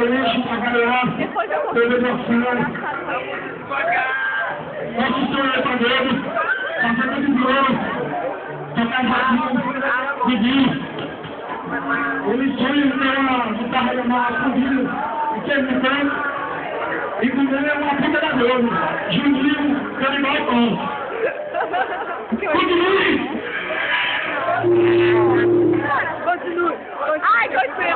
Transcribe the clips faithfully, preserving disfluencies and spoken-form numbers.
lixo pra galera, televisão. Nosso sonho é pra Deus, passando de ouro, tocar jardim, pedir. Ele sonha em ter uma guitarra chamada Fundinho, que ele tem, e comer uma puta da Deus, Juninho, Canibal Tom. Continue! Continue! Ai, continue!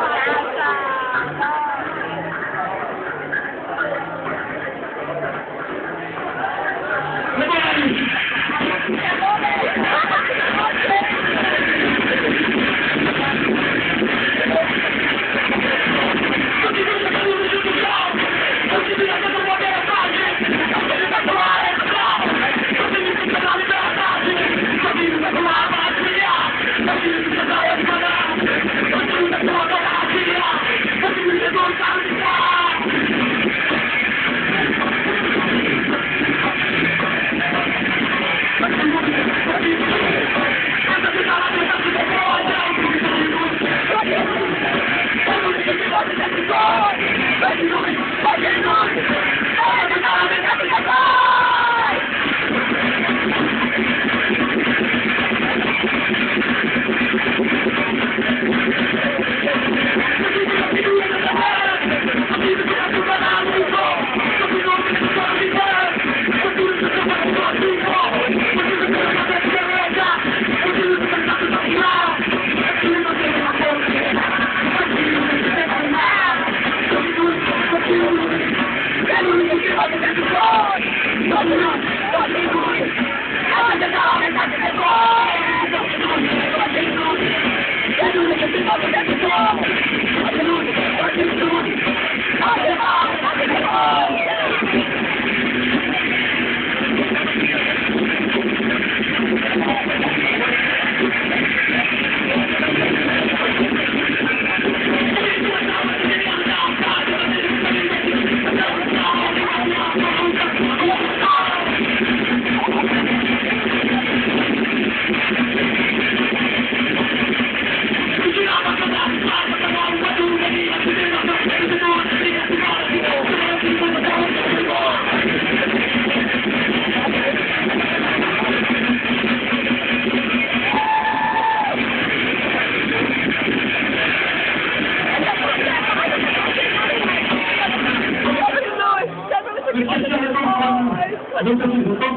Não, já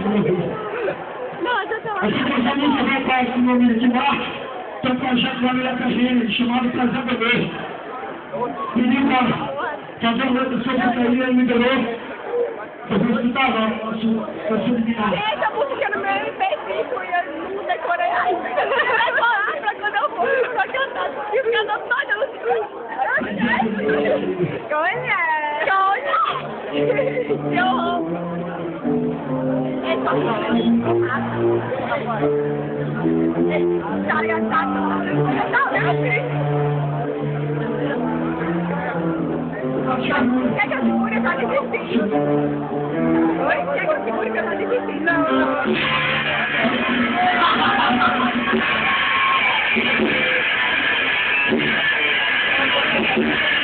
tá lá. A gente essa música vai para esse nome de Marte, que é um projeto da Maria Cagene, chamado Prazer Bebê. Pediu para fazer uma letra sobre isso aí, ele liberou. Eu vou escutar agora, posso adivinhar. Essa música no meu M P cinco e eu não decorei ainda. Eu vou decorar pra quando eu for pra cantar. E o cantor todo eu Conha! Conha! Eu amo! Quer que eu segure essa desistindo? Oi? Quer que eu segure que eu tô desistindo? Não.